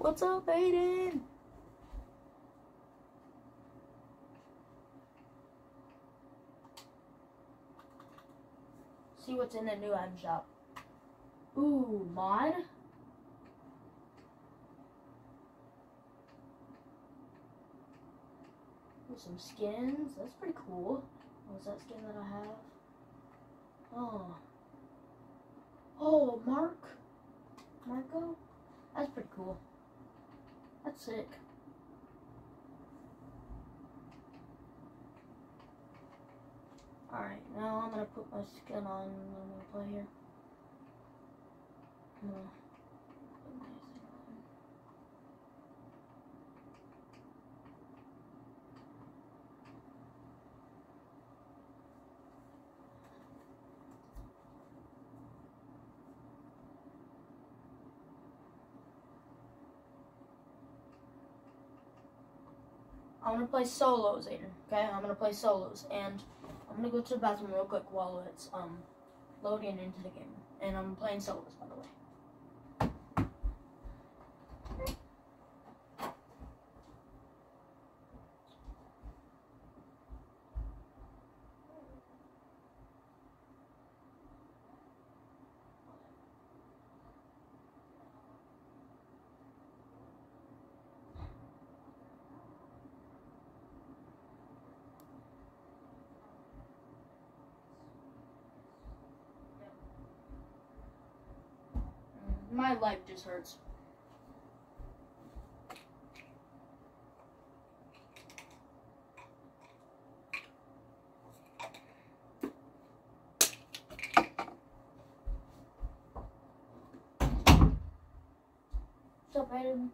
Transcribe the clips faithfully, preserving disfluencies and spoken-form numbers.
What's up, Aiden? See what's in the new item shop. Ooh, mod? With some skins. That's pretty cool. What's that skin that I have? Oh. Oh, Mark. Marco? That's pretty cool. That's sick. Alright, now I'm gonna put my skin on and I'm gonna play here. I'm gonna put my thing on. I'm gonna play solos, Aiden. Okay, I'm gonna play solos, and I'm gonna go to the bathroom real quick while it's um loading into the game. And I'm playing solos, by the way. My life just hurts. What's up, Aiden?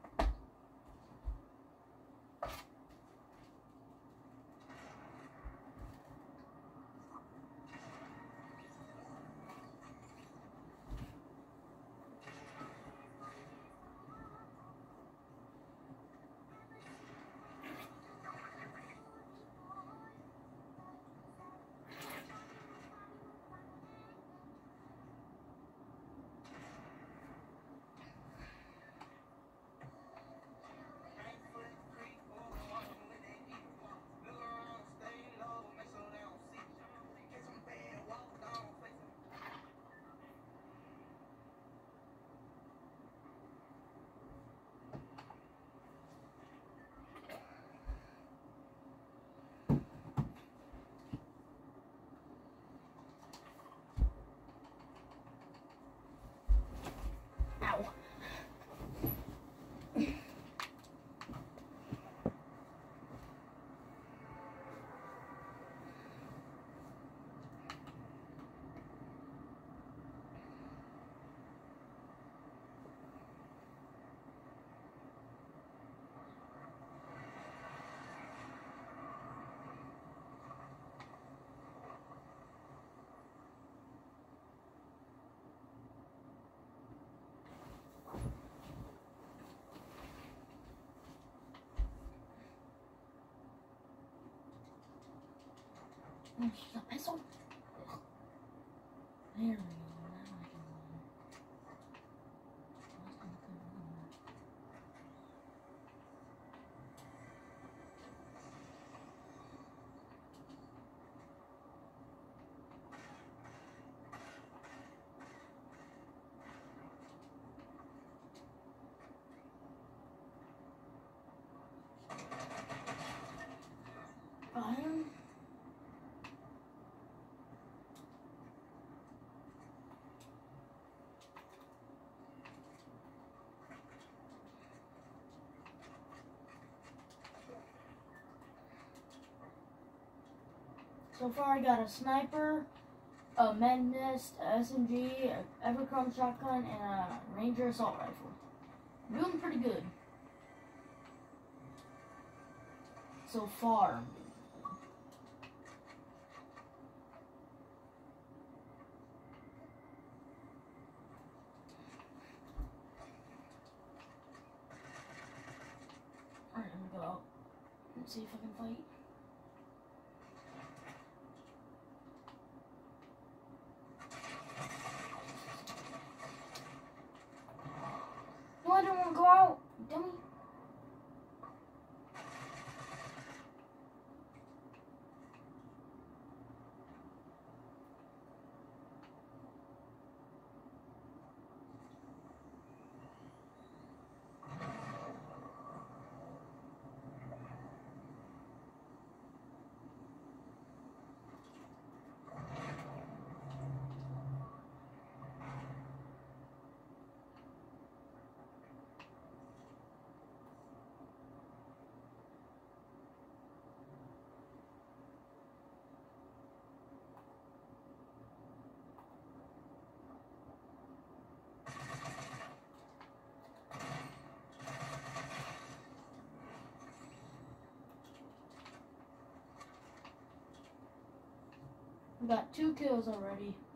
Ow. Oh, she's a pencil. There we go. Now I can Iron. So far I got a sniper, a Mednest, a S M G, a Everchrome shotgun, and a Ranger assault rifle. I'm doing pretty good. So far. Alright, I'm gonna go out and see if I can fight. No, I don't want to go out, dummy. got two kills already.